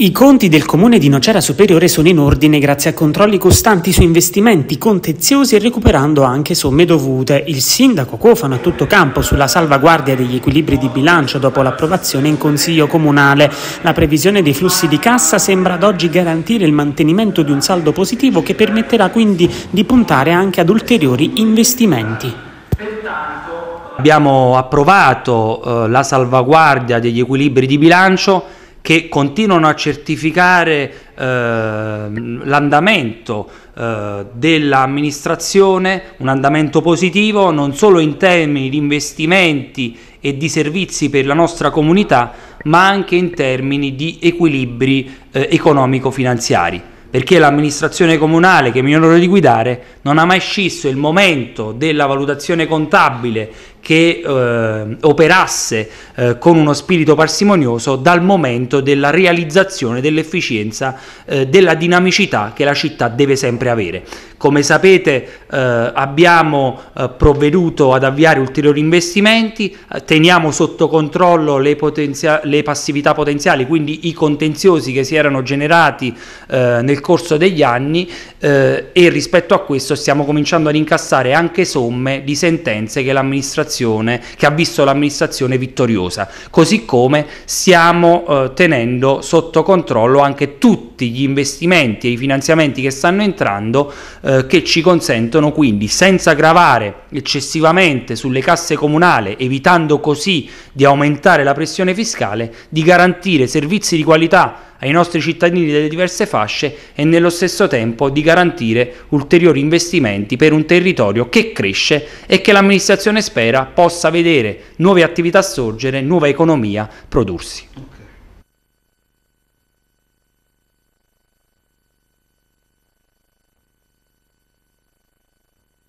I conti del comune di Nocera Superiore sono in ordine grazie a controlli costanti su investimenti contenziosi e recuperando anche somme dovute. Il sindaco Cofano a tutto campo sulla salvaguardia degli equilibri di bilancio dopo l'approvazione in consiglio comunale. La previsione dei flussi di cassa sembra ad oggi garantire il mantenimento di un saldo positivo che permetterà quindi di puntare anche ad ulteriori investimenti. Abbiamo approvato la salvaguardia degli equilibri di bilancio che continuano a certificare l'andamento dell'amministrazione, un andamento positivo non solo in termini di investimenti e di servizi per la nostra comunità, ma anche in termini di equilibri economico-finanziari. Perché l'amministrazione comunale che mi onoro di guidare non ha mai scisso il momento della valutazione contabile che operasse con uno spirito parsimonioso dal momento della realizzazione dell'efficienza, della dinamicità che la città deve sempre avere. Come sapete abbiamo provveduto ad avviare ulteriori investimenti, teniamo sotto controllo le passività potenziali, quindi i contenziosi che si erano generati nel corso degli anni e rispetto a questo stiamo cominciando ad incassare anche somme di sentenze che ha visto l'amministrazione vittoriosa, così come stiamo tenendo sotto controllo anche tutti gli investimenti e i finanziamenti che stanno entrando che ci consentono quindi, senza gravare eccessivamente sulle casse comunali, evitando così di aumentare la pressione fiscale, di garantire servizi di qualità ai nostri cittadini delle diverse fasce e nello stesso tempo di garantire ulteriori investimenti per un territorio che cresce e che l'amministrazione spera possa vedere nuove attività sorgere, nuova economia prodursi.